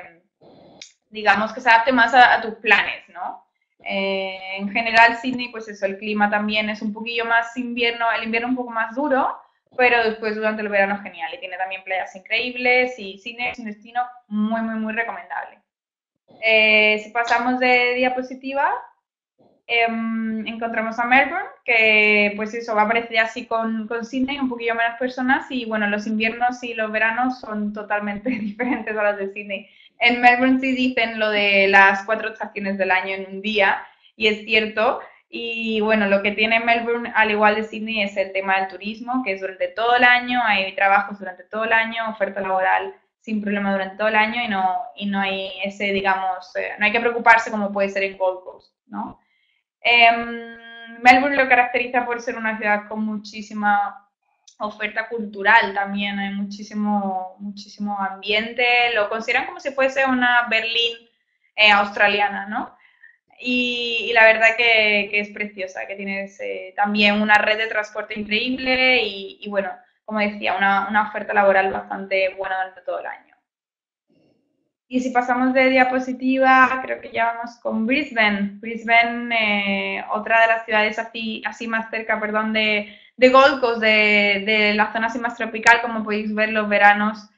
digamos, que se adapte más a tus planes, ¿no? En general, Sydney, pues eso, el clima también es un poquillo más invierno, el invierno un poco más duro, pero después durante el verano genial y tiene también playas increíbles y Sydney es un destino muy, muy, muy recomendable. Si pasamos de diapositiva, encontramos a Melbourne, que pues eso, va a aparecer así con Sydney, un poquillo menos personas y bueno, los inviernos y los veranos son totalmente diferentes a los de Sydney. En Melbourne sí dicen lo de las 4 estaciones del año en un día y es cierto. Y bueno, lo que tiene Melbourne, al igual de Sydney, es el tema del turismo, que es durante todo el año, hay trabajos durante todo el año, oferta laboral sin problema durante todo el año y no hay ese, digamos, no hay que preocuparse como puede ser en Gold Coast, ¿no? Melbourne lo caracteriza por ser una ciudad con muchísima oferta cultural también, hay muchísimo ambiente, lo consideran como si fuese una Berlín australiana, ¿no? Y la verdad que es preciosa, que tienes también una red de transporte increíble y bueno, como decía, una oferta laboral bastante buena durante todo el año. Y si pasamos de diapositiva, creo que ya vamos con Brisbane. Brisbane, otra de las ciudades así más cerca, perdón, de Gold Coast, de la zona así más tropical, como podéis ver, los veranos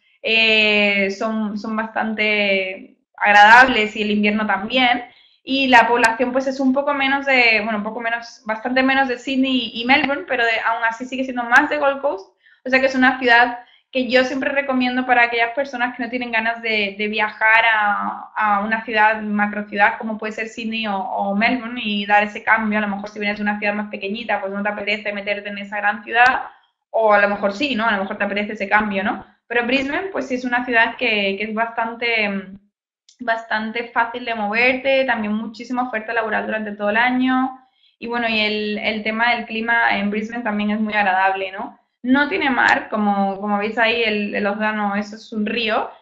son bastante agradables y el invierno también. Y la población pues es un poco menos bueno, un poco menos, bastante menos de Sydney y Melbourne, pero aún así sigue siendo más de Gold Coast. O sea que es una ciudad que yo siempre recomiendo para aquellas personas que no tienen ganas de viajar a una ciudad, macro ciudad, como puede ser Sydney o Melbourne, y dar ese cambio. A lo mejor si vienes de una ciudad más pequeñita, pues no te apetece meterte en esa gran ciudad, o a lo mejor sí, ¿no? A lo mejor te apetece ese cambio, ¿no? Pero Brisbane, pues sí es una ciudad que es bastante fácil de moverte, también muchísima oferta laboral durante todo el año. Y bueno, y el tema del clima en Brisbane también es muy agradable, ¿no? No tiene mar, como veis ahí, el océano, eso es un río,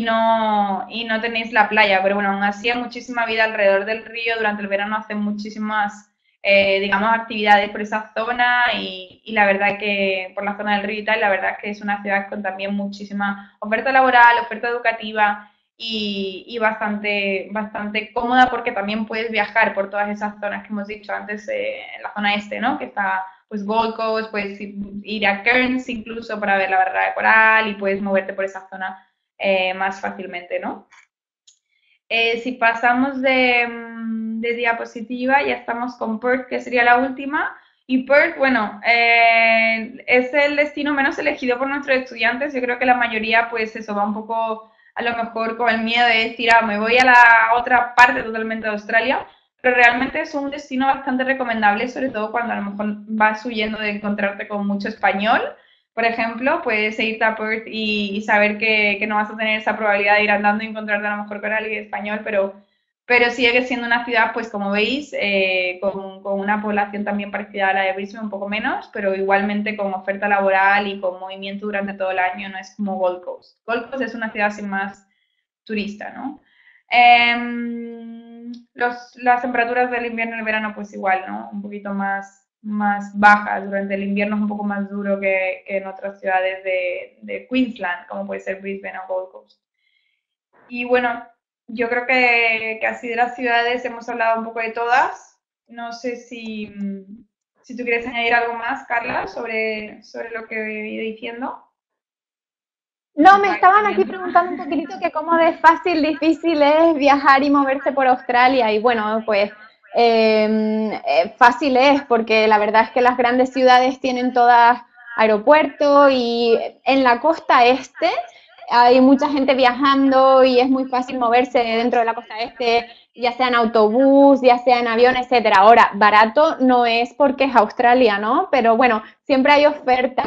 y no tenéis la playa, pero bueno, aún así hay muchísima vida alrededor del río, durante el verano hacen muchísimas, digamos, actividades por esa zona y la verdad que, por la zona del río y tal, la verdad que es una ciudad con también muchísima oferta laboral, oferta educativa y bastante cómoda porque también puedes viajar por todas esas zonas que hemos dicho antes, en la zona este, ¿no? Que está pues Gold Coast, puedes ir a Cairns incluso para ver la barrera de coral y puedes moverte por esa zona más fácilmente, ¿no? Si pasamos de diapositiva, ya estamos con Perth, que sería la última. Y Perth, bueno, es el destino menos elegido por nuestros estudiantes. Yo creo que la mayoría, pues eso, va un poco a lo mejor con el miedo de decir, ah, me voy a la otra parte totalmente de Australia, pero realmente es un destino bastante recomendable, sobre todo cuando a lo mejor vas huyendo de encontrarte con mucho español. Por ejemplo, puedes irte a Perth y saber que no vas a tener esa probabilidad de ir andando y encontrarte a lo mejor con alguien español, pero sigue siendo una ciudad, pues como veis, con una población también parecida a la de Brisbane, un poco menos, pero igualmente con oferta laboral y con movimiento durante todo el año, no es como Gold Coast. Gold Coast es una ciudad sin más turista, ¿no? Las temperaturas del invierno y el verano, pues igual, ¿no? Un poquito más bajas. Durante el invierno es un poco más duro que en otras ciudades de Queensland, como puede ser Brisbane o Gold Coast. Y bueno, yo creo que así de las ciudades hemos hablado un poco de todas. No sé si tú quieres añadir algo más, Carla, sobre lo que he ido diciendo. No, me estaban aquí preguntando un poquitito que cómo de fácil, difícil es viajar y moverse por Australia. Y bueno, pues fácil es porque la verdad es que las grandes ciudades tienen todas aeropuertos y en la costa este hay mucha gente viajando y es muy fácil moverse dentro de la costa este, ya sea en autobús, ya sea en avión, etcétera. Ahora, barato no es porque es Australia, ¿no? Pero bueno, siempre hay ofertas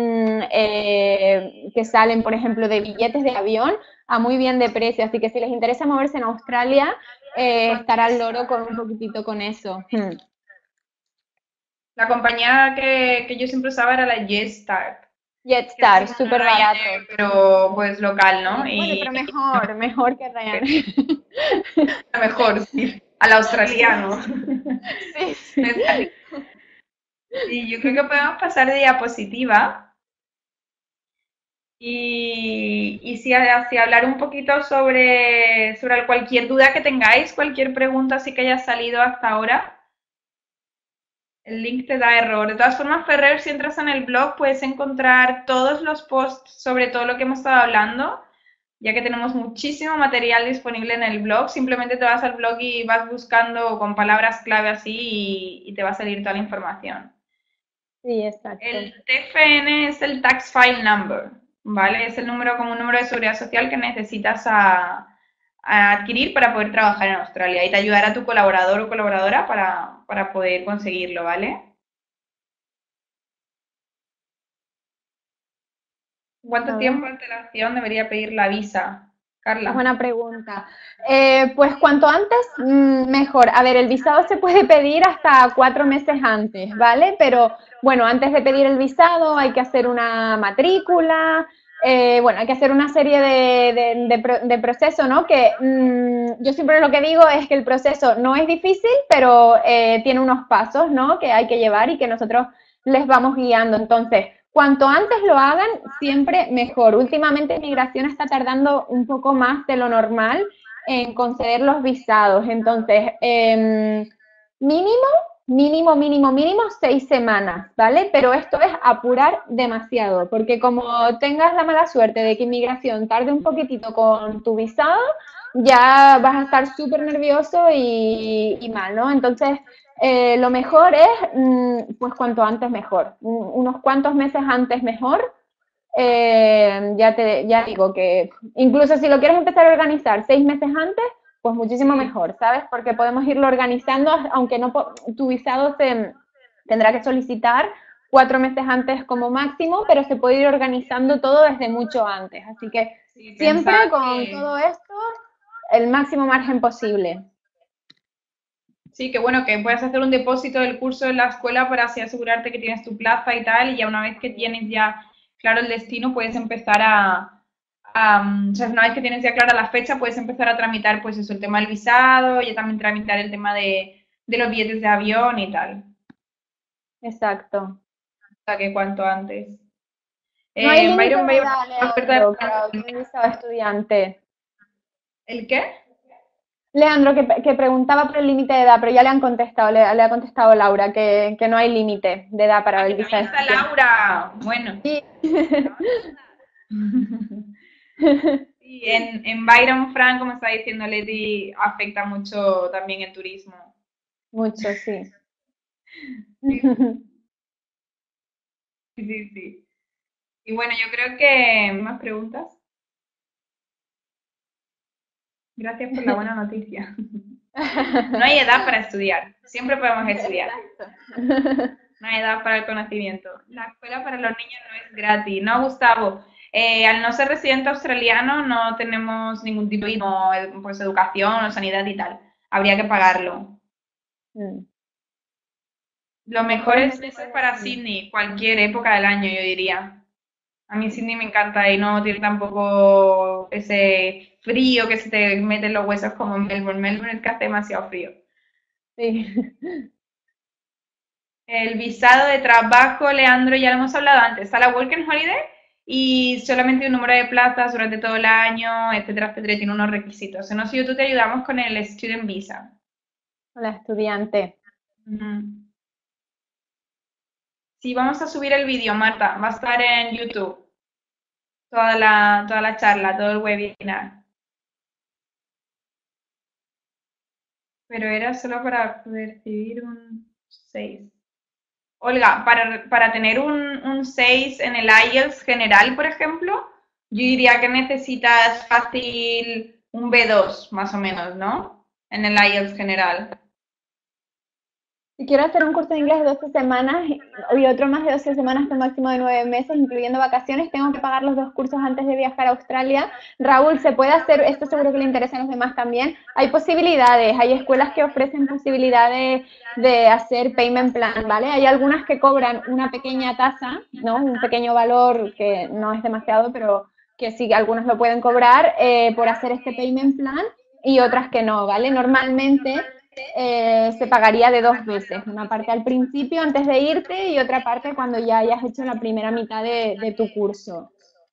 que salen, por ejemplo, de billetes de avión a muy bien de precio. Así que si les interesa moverse en Australia, estará al loro con un poquitito con eso. La compañía que yo siempre usaba era la Jetstar. que es Jetstar, como súper un barato. Ryanair, pero pues local, ¿no? Bueno, pero mejor que Ryanair. mejor, sí, al australiano. Sí, sí. Sí, yo creo que podemos pasar de diapositiva y si hablar un poquito sobre cualquier duda que tengáis, cualquier pregunta así que haya salido hasta ahora. El link te da error. De todas formas, Ferrer, si entras en el blog puedes encontrar todos los posts sobre todo lo que hemos estado hablando, ya que tenemos muchísimo material disponible en el blog. Simplemente te vas al blog y vas buscando con palabras clave así y te va a salir toda la información. Sí, exacto. El TFN es el Tax File Number, ¿vale? Es el número como un número de seguridad social que necesitas a adquirir para poder trabajar en Australia y te ayudará tu colaborador o colaboradora para poder conseguirlo, ¿vale? ¿Cuánto A ver. tiempo de antelación debería pedir la visa, Es Carla? buena pregunta. Pues cuanto antes, mejor. A ver, el visado se puede pedir hasta 4 meses antes, ¿vale? Pero bueno, antes de pedir el visado hay que hacer una matrícula, bueno, hay que hacer una serie de procesos, ¿no? Que yo siempre lo que digo es que el proceso no es difícil, pero tiene unos pasos, ¿no? Que hay que llevar y que nosotros les vamos guiando. Entonces, cuanto antes lo hagan, siempre mejor. Últimamente Migración está tardando un poco más de lo normal en conceder los visados. Entonces, mínimo, mínimo 6 semanas, ¿vale? Pero esto es apurar demasiado, porque como tengas la mala suerte de que Inmigración tarde un poquitito con tu visado, ya vas a estar súper nervioso y mal, ¿no? Entonces, lo mejor es, pues cuanto antes mejor, unos cuantos meses antes mejor. Ya digo que incluso si lo quieres empezar a organizar 6 meses antes, pues muchísimo Sí, mejor, ¿sabes? Porque podemos irlo organizando, aunque no tu visado se tendrá que solicitar 4 meses antes como máximo, pero se puede ir organizando todo desde mucho antes. Así que sí, siempre pensaba con que todo esto, el máximo margen posible. sí, que bueno, que puedes hacer un depósito del curso en la escuela para así asegurarte que tienes tu plaza y tal, y ya una vez que tienes ya claro el destino, puedes empezar o sea, una vez que tienes ya clara la fecha, puedes empezar a tramitar, pues eso, el tema del visado, y también tramitar el tema de los billetes de avión y tal. Exacto. O sea, que cuanto antes. No hay límite Byron de Bay, edad, una oferta de... Leandro, para un visado estudiante. ¿El qué? Leandro, que preguntaba por el límite de edad, pero ya le han contestado, le ha contestado Laura que no hay límite de edad para Ah, el que visa también de está estudiante. Laura. Bueno. Sí. Sí, en Byron Frank, como está diciendo Leti, afecta mucho también el turismo. Mucho, sí. Sí, sí, sí, sí. Y bueno, yo creo que más preguntas. Gracias por la buena noticia. No hay edad para estudiar. Siempre podemos estudiar. Exacto. No hay edad para el conocimiento. La escuela para los niños no es gratis. No, Gustavo. Al no ser residente australiano no tenemos ningún tipo de pues, educación o sanidad y tal. Habría que pagarlo. Mm. Lo mejor Mejor es es no eso pagar para nada. Sydney, cualquier época del año, yo diría. A mí Sydney me encanta y no tiene tampoco ese frío que se te mete en los huesos como en Melbourne. Melbourne es que hace demasiado frío. Sí. El visado de trabajo, Leandro, ya lo hemos hablado antes. Está la Working Holiday y solamente un número de plazas durante todo el año, etcétera, etcétera. Tiene unos requisitos. En yo tú te ayudamos con el Student Visa. La estudiante. Ujú. Sí, vamos a subir el vídeo, Marta. Va a estar en YouTube. Toda la charla, todo el webinar. Pero era solo para recibir un 6. Olga, para tener un 6 en el IELTS general, por ejemplo, yo diría que necesitas fácil un B2, más o menos, ¿no? En el IELTS general. Si quiero hacer un curso de inglés de 12 semanas y otro más de 12 semanas hasta un máximo de 9 meses, incluyendo vacaciones, tengo que pagar los dos cursos antes de viajar a Australia. Raúl, ¿se puede hacer? Esto seguro que le interesa a los demás también. Hay posibilidades, hay escuelas que ofrecen posibilidades de hacer payment plan, ¿vale? Hay algunas que cobran una pequeña tasa, ¿no? Un pequeño valor que no es demasiado, pero que sí, algunas lo pueden cobrar por hacer este payment plan y otras que no, ¿vale? Normalmente se pagaría de dos veces, una parte al principio antes de irte y otra parte cuando ya hayas hecho la primera mitad de tu curso.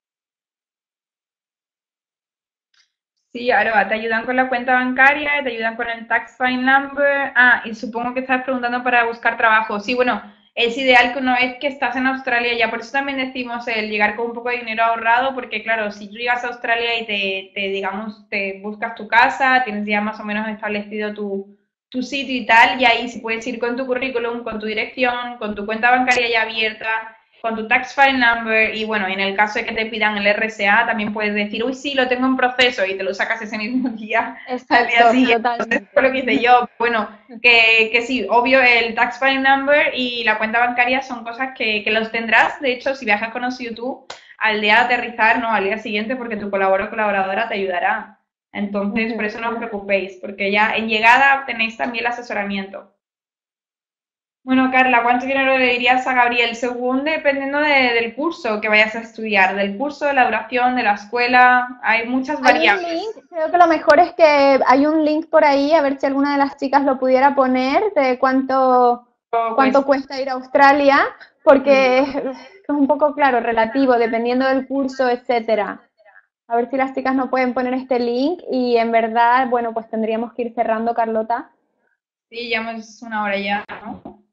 Sí, ahora te ayudan con la cuenta bancaria, te ayudan con el tax file number. Ah, y supongo que estás preguntando para buscar trabajo. Sí, bueno, es ideal que una vez que estás en Australia, ya por eso también decimos el llegar con un poco de dinero ahorrado, porque claro, si tú llegas a Australia y digamos, te buscas tu casa, tienes ya más o menos establecido tu sitio y tal, y ahí si puedes ir con tu currículum, con tu dirección, con tu cuenta bancaria ya abierta, con tu tax file number y bueno, en el caso de que te pidan el RSA, también puedes decir, uy, sí, lo tengo en proceso y te lo sacas ese mismo día al día Exacto, siguiente. Entonces, totalmente. fue lo que hice yo. Bueno, que sí, obvio, el tax file number y la cuenta bancaria son cosas que los tendrás. De hecho, si viajas con YouTube, al día de aterrizar, no, al día siguiente, porque tu colaboradora te ayudará. Entonces, por Ujú. eso no os preocupéis, porque ya en llegada tenéis también el asesoramiento. Bueno, Carla, ¿cuánto dinero le dirías a Gabriel? Según dependiendo del curso que vayas a estudiar, del curso, de la duración, de la escuela, hay muchas Hay un link, variables. creo que lo mejor es que hay un link por ahí, a ver si alguna de las chicas lo pudiera poner, de Pues cuánto cuesta ir a Australia, porque sí, es un poco claro, relativo, dependiendo del curso, etcétera. A ver si las chicas no pueden poner este link y en verdad, bueno, pues tendríamos que ir cerrando, Carlota. sí, ya es una hora ya, ¿no?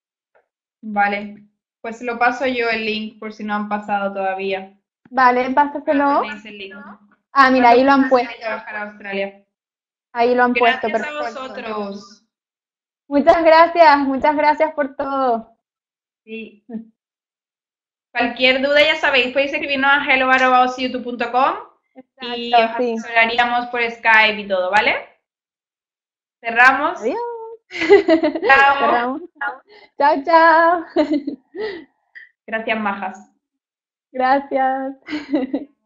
Vale, pues lo paso yo el link por si no han pasado todavía. Vale, Ahora pásaselo. tenéis el link. Ah, mira, ¿Cuándo ahí lo han podéis ir a puesto. trabajar a Australia? Ahí lo han puesto, Gracias a perfecto. vosotros. Muchas gracias por todo. Sí. Cualquier duda, ya sabéis, podéis escribirnos a hello@youtube.com y os Exacto, sí. asesoraríamos por Skype y todo, ¿vale? Cerramos. Adiós. Chao. Cerramos. Chao, chao. Gracias, majas. Gracias.